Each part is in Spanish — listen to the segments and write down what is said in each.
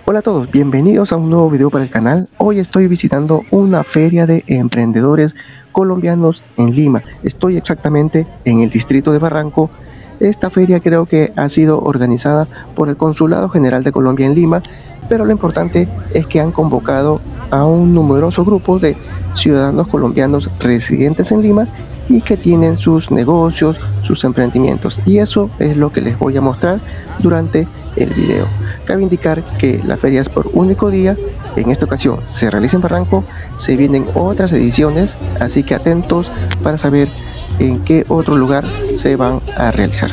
Hola a todos, bienvenidos a un nuevo video para el canal. Hoy estoy visitando una feria de emprendedores colombianos en Lima. Estoy exactamente en el distrito de Barranco. Esta feria creo que ha sido organizada por el Consulado General de Colombia en Lima, pero lo importante es que han convocado a un numeroso grupo de ciudadanos colombianos residentes en Lima y que tienen sus negocios, sus emprendimientos, y eso es lo que les voy a mostrar durante el video. Cabe indicar que la feria es por único día. En esta ocasión se realiza en Barranco, se vienen otras ediciones, así que atentos para saber en qué otro lugar se van a realizar.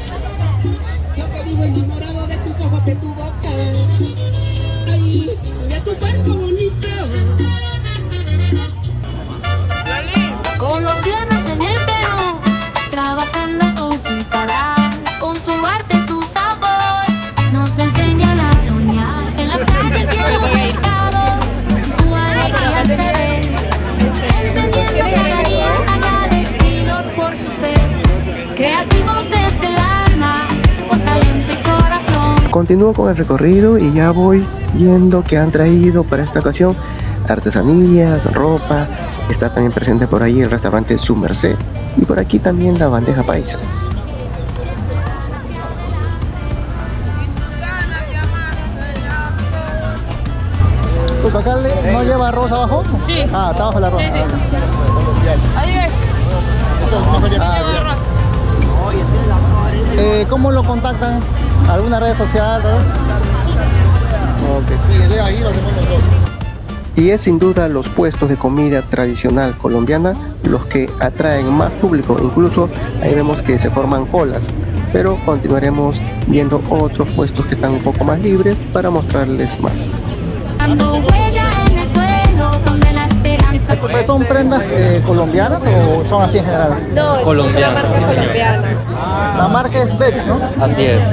Continúo con el recorrido y ya voy viendo que han traído para esta ocasión artesanías, ropa. Está también presente por ahí el restaurante Su Merced y por aquí también la bandeja paisa. ¿Tu cacao no lleva arroz abajo? Sí. Ah, está abajo el arroz. Sí, sí. Ahí ves. ¿Cómo lo contactan? ¿Alguna red social? Y es sin duda los puestos de comida tradicional colombiana los que atraen más público. Incluso ahí vemos que se forman colas, pero continuaremos viendo otros puestos que están un poco más libres para mostrarles más. ¿Son prendas colombianas o son así en general? No, Colombiana, es una marca colombiana. La marca es Vex, ¿no? Así es.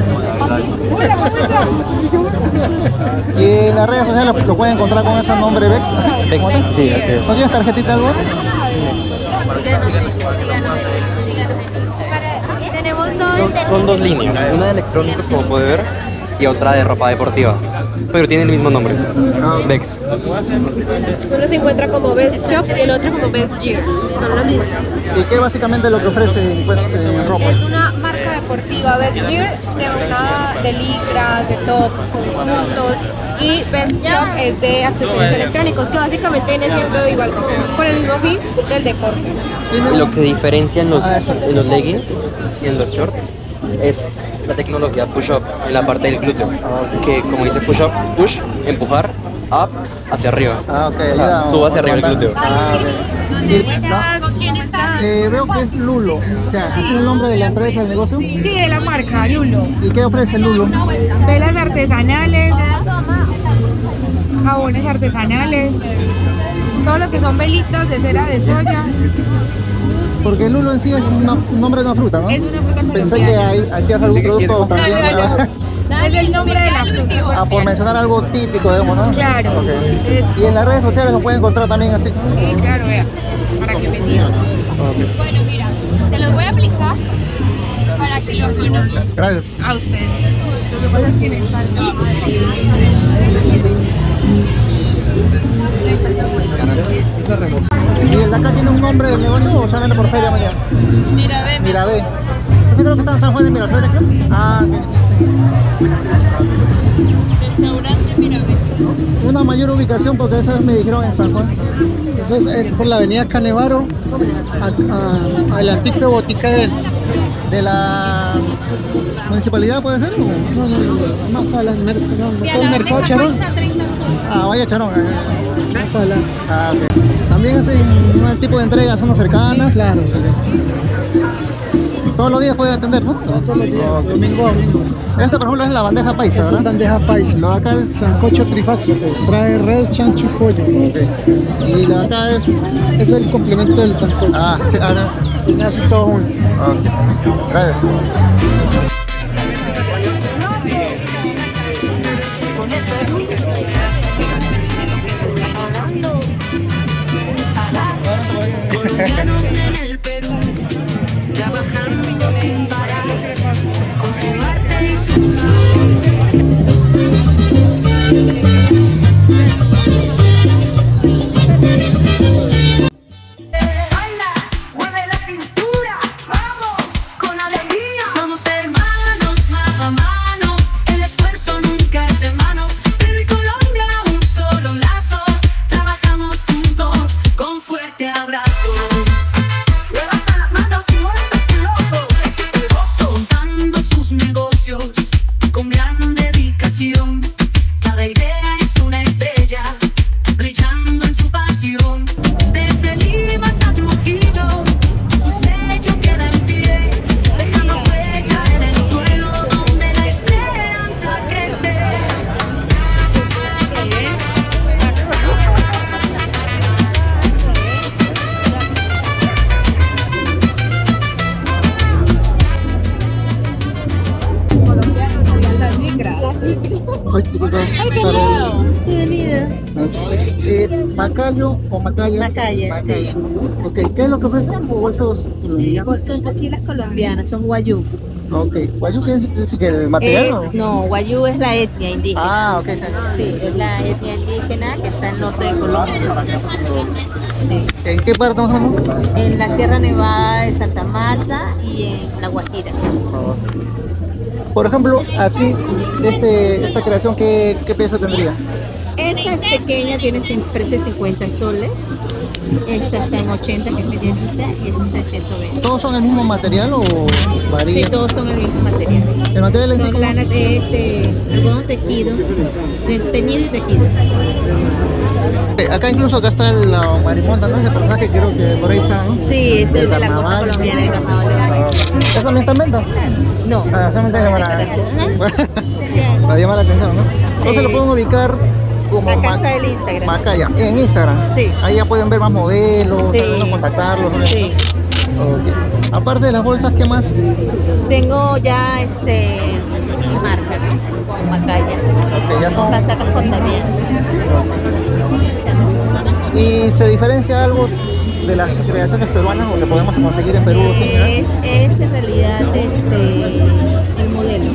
Y en las redes sociales lo pueden encontrar con ese nombre Vex. ¿Así? Vex, sí, así es. ¿No tienes tarjetita algo? Síganos en Instagram. Tenemos Son dos líneas, una de electrónicos como puede ver y otra de ropa deportiva, pero tiene el mismo nombre, Vex. Uno se encuentra como Best Shop y el otro como Best Gear. Son lo mismo. ¿Y qué básicamente lo que ofrece pues, ropa? Es una marca deportiva Best Gear de licras, de tops, conjuntos, y Best Shop es de accesorios electrónicos, que básicamente viene siendo igual como con el mismo fin del deporte. Lo que diferencia en los leggings y en los shorts es la tecnología push-up en la parte del glúteo, que como dice push-up, push, empujar, up, hacia arriba. Ah, ok. O sea, suba hacia arriba el glúteo. Ah, ok. ¿Con quién estás? Veo que es Lulo, o sea, ¿es el nombre de la empresa, del negocio? Sí, de la marca Lulo. ¿Y qué ofrece Lulo? Velas artesanales, jabones artesanales, todo lo que son velitas de cera de soya. Porque Lulo en sí es un nombre de una fruta, ¿no? Es una fruta Pensé que hacías algún producto también. Es el nombre de la fruta. Ah, por mencionar algo típico, digamos, ¿no? Claro. Okay. Es, Y en las redes sociales lo pueden encontrar también así. claro, vea, para que me sigan. Bueno, mira, te los voy a aplicar para que los conozcan. Gracias. A ustedes. Lo que pasa es que me falta. ¿Y el de acá tiene un nombre del negocio o solamente por feria mañana? Mira, Mirabé. ¿Ese creo que está en San Juan de Miraflores, creo? Ah, ok, sí. restaurante Mirabé. Una mayor ubicación porque esa vez me dijeron en San Juan. Eso es por la avenida Canevaro, a la antigua botica de la municipalidad, ¿puede ser? No, es más a la mercado Charón. Ah, vaya Charón. Más a la. Ah, ok. También hacen un tipo de entrega a zonas cercanas. Claro. Todos los días puede atender, ¿no? Todos los días, domingo a domingo. Esta, por ejemplo, es la bandeja paisa, ¿verdad? Es bandeja paisa. Lo de acá es sancocho trifásico. Trae res, chancho y pollo. Okay. Y la de acá es el complemento del sancocho. Ah, sí, no. Y hace todo junto. Ok. Gracias. Colombianos en el Perú, trabajando sin parar, con su arte y su sal. Bienvenida. ¿Macayo o macaya? Macaya, sí. Ok, ¿qué es lo que ofrecen? ¿Bolsos colombianos? Son mochilas colombianas, son guayú. Ok, ¿guayú qué es? ¿Que el material? No, guayú es la etnia indígena. Ah, ok, sí. Sí, es la etnia indígena que está al norte de Colombia. Sí. ¿En qué parte más o menos? En la Sierra Nevada de Santa Marta y en La Guajira. Por ejemplo, así, esta creación, ¿qué precio tendría? Esta es pequeña, tiene precio de 50 soles. Esta está en 80, que es medianita, y esta está en 120. ¿Todos son el mismo material o varía? Sí, todos son el mismo material. ¿El material en sí Son cómo es? lana de algodón tejido, de teñido y tejido. Acá incluso acá está la marimonda, ¿no? El personaje creo que por ahí está, ¿no? Sí, es el de la costa carnaval. colombiana del carnaval de Barranquilla. ¿Esas también están en ventas? No. Ah, solamente es para llamar la atención, ¿no? Entonces lo pueden ubicar como Acá está el Instagram. Macaya, en Instagram. Sí. Ahí ya pueden ver más modelos, Sí. también contactarlos, ¿no? Sí. Ok. Aparte de las bolsas, ¿qué más? Tengo ya marca con Macaya. Ok, ya son. Casacas con también. ¿Y se diferencia algo de las creaciones peruanas o que podemos conseguir en Perú? Es en realidad el modelo.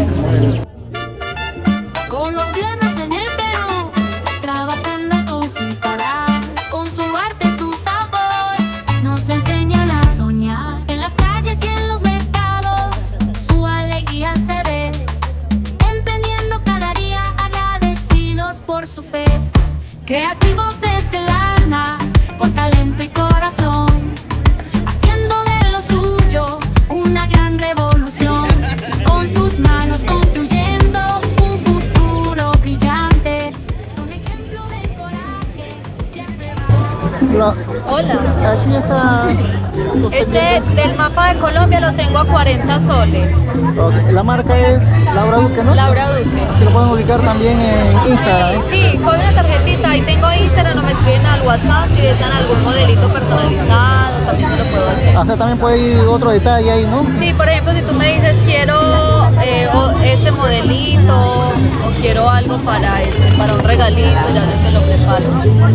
Colombianos en el Perú, trabajando sin parar, con su arte, su sabor, nos enseñan a soñar. En las calles y en los mercados, su alegría se ve, emprendiendo cada día, agradecidos por su fe. Creativos desde el alma, con talento y corazón, haciendo de lo suyo una gran revolución, con sus manos construyendo un futuro brillante. Son ejemplo de coraje, siempre va. Hola. Así está. Del mapa de Colombia lo tengo a 40 soles. Ok, la marca es Laura Duque, ¿no? Laura Duque. Se lo pueden ubicar también en Instagram. Sí, con una tarjetita. Ahí tengo Instagram, no me escriben al WhatsApp si desean algún modelito personalizado, también se lo puedo hacer. O sea, también puede ir otro detalle ahí, ¿no? Sí, por ejemplo, si tú me dices quiero este modelito o quiero algo para un regalito, ya yo te lo preparo.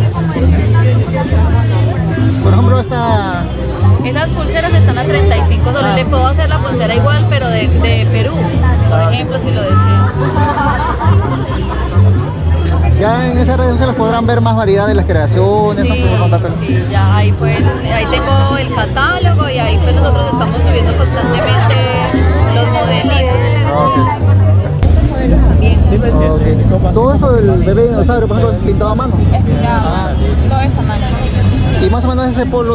Por ejemplo, Esas pulseras están a 35 soles. Le puedo hacer la pulsera igual, pero de Perú, por ejemplo, si lo desean. ya en esas redes sociales podrán ver más variedad de las creaciones, Sí, ¿no? sí, ya ahí tengo el catálogo y ahí pues nosotros estamos subiendo constantemente los modelitos. Ok. Todo eso del bebé dinosaurio, por ejemplo, es pintado a mano. Todo es a mano. Y más o menos ese polo,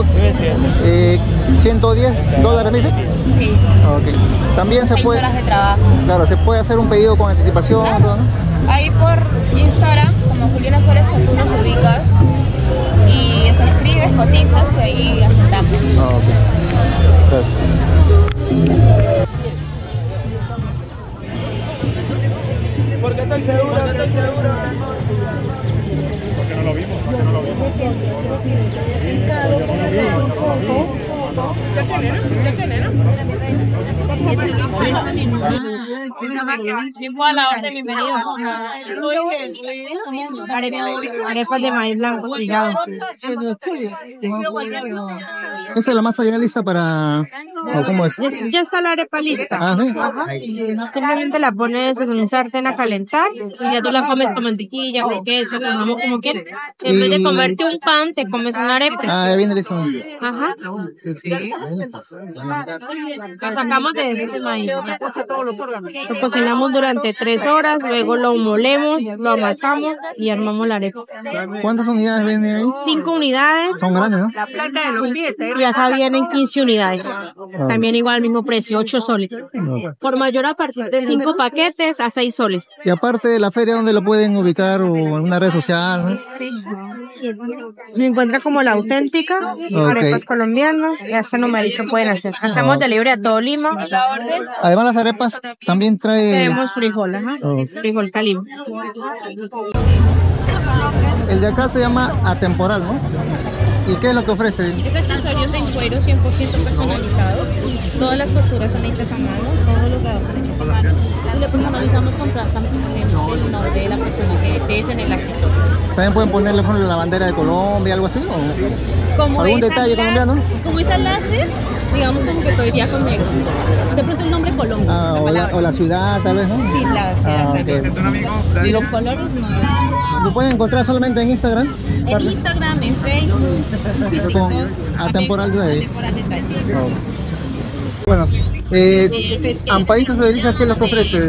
$110, ¿me dice? Sí. Ok. También se 6 puede, horas de trabajo. claro, se puede hacer un pedido con anticipación, Claro. todo, ¿no? Ahí por Instagram, como Juliana Suárez, tú nos ubicas y te escribes, cotizas y ahí agendamos. Ok. Gracias. Porque estoy seguro, estoy seguro. Porque no lo vimos, porque no lo vimos. Igual a orden, bienvenido. Arepas de maíz blanco pillado. ¿Esa es la masa ya lista para...? ¿O cómo es? Ya está la arepa lista. Ah, sí. Simplemente la pones en un sartén a calentar y ya tú la comes con mantequilla, con queso, con jamón, como quieras. En vez de comerte un pan, te comes una arepa. Ah, ya viene listo. Ajá. Lo sacamos de ese maíz. Lo cocinamos durante 3 horas, luego lo molemos, lo amasamos y armamos la arepa. ¿Cuántas unidades venden ahí? 5 unidades. Son grandes, ¿no? La placa de los pies. Y acá vienen 15 unidades. También igual al mismo precio, 8 soles. Por mayor a partir de 5 paquetes a 6 soles. Y aparte de la feria, ¿dónde lo pueden ubicar? ¿O en una red social? ¿No? Me encuentra como La Auténtica, arepas colombianas, y hasta numerito pueden hacer. Hacemos delivery a todo Lima. Además, las arepas también trae... Tenemos frijol, ajá. Frijol calibre. El de acá se llama Atemporal, ¿no? ¿Y qué es lo que ofrece? Es accesorios en cuero 100% personalizados. Todas las costuras son hechas a mano, todos los lados son hechos a mano. Y le personalizamos con el nombre de la persona que Ese es en el accesorio. ¿También pueden ponerle, por ejemplo, la bandera de Colombia, algo así? ¿O Como algún esa detalle láser- colombiano? Como esa láser, digamos como que todo iría con negro. De pronto el nombre Colombia, Ah, la o, palabra. la ciudad, tal vez, ¿no? Sí, la ciudad. Ok. Y los colores no. ¿Lo pueden encontrar solamente en Instagram? En Instagram, en Facebook, en TikTok. Con Atemporal Detalles. Atemporal Detalles. Bueno, Amparitos de Delicias, ¿qué es lo que ofrece?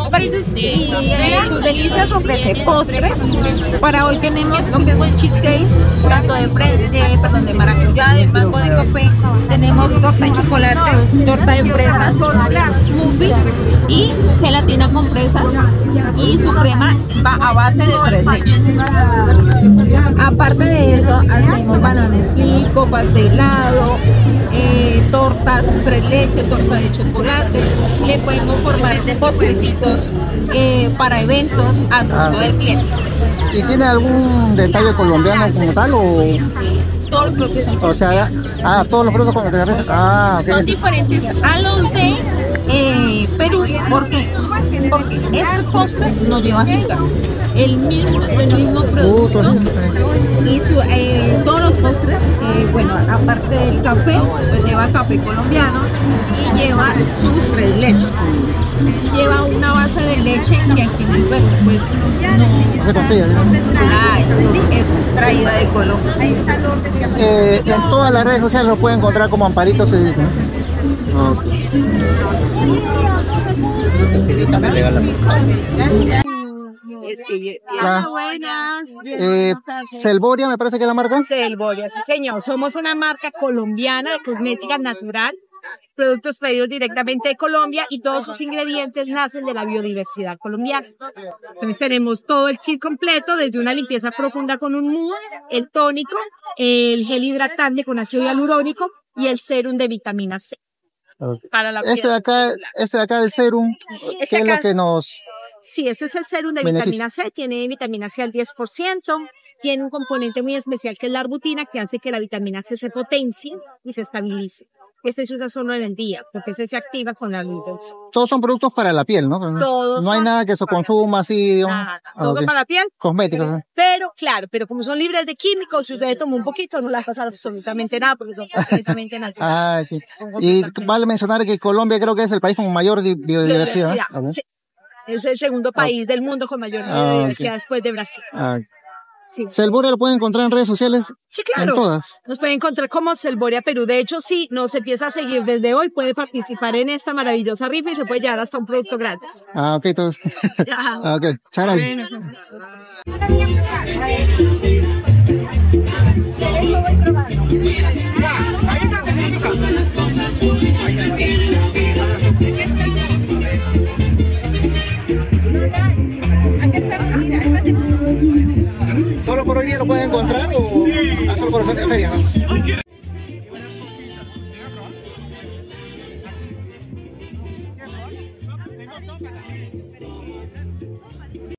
Y sus delicias ofrece postres. Para hoy tenemos lo que es el cheesecake, tanto de fresa, de maracuyá, de mango, de café. Tenemos torta de chocolate, torta de fresas, smoothie y gelatina con fresas. Y su crema va a base de 3 leches. Aparte de eso, hacemos banana split, copas de helado, tortas 3 leches, torta de chocolate. Le podemos formar postrecitos para eventos a gusto del cliente. ¿Y tiene algún detalle colombiano como tal o...? Todos los productos son O sea, todos los productos con los que se son diferentes a los de Perú. ¿Por qué? Porque este postre no lleva azúcar. El mismo producto y todos los postres, bueno, aparte del café, pues lleva café colombiano y lleva sus 3 leches. Lleva una base de leche que aquí en el Perú pues no se consigue. Sí, es traída de Colombia. En todas las redes sociales lo pueden encontrar como Amparitos de Delicias. Buenas. Selboria, me parece que es la marca. Selboria, sí señor. Somos una marca colombiana de cosmética natural, productos traídos directamente de Colombia y todos sus ingredientes nacen de la biodiversidad colombiana. Entonces tenemos todo el kit completo, desde una limpieza profunda con un mousse, el tónico, el gel hidratante con ácido hialurónico y el serum de vitamina C. Para la Este de acá el serum, Este ¿qué es acá lo que nos...? Sí, ese es el serum de beneficia? vitamina C, tiene vitamina C al 10%, tiene un componente muy especial que es la arbutina, que hace que la vitamina C se potencie y se estabilice. Este se usa solo en el día, porque este se activa con la luz del sol. Todos son productos para la piel, ¿no? Todos no hay son- nada que se consuma así, digamos. Nada, todo para la piel. Cosméticos, ¿no? Pero, claro, pero como son libres de químicos, si usted toma un poquito, no le va a pasar absolutamente nada, porque son completamente naturales. Sí. Y vale mencionar que Colombia creo que es el país con mayor biodiversidad. ¿No? Sí. Es el segundo país del mundo con mayor biodiversidad después de Brasil. Sí. Selboria lo pueden encontrar en redes sociales. Sí, claro. En todas. Nos pueden encontrar como Selboria Perú. De hecho, si nos empieza a seguir desde hoy, puede participar en esta maravillosa rifa y se puede llevar hasta un producto gratis. Ok, todos. Ok, muchas gracias. ¿Solo por hoy día lo pueden encontrar o solo por la feria, no?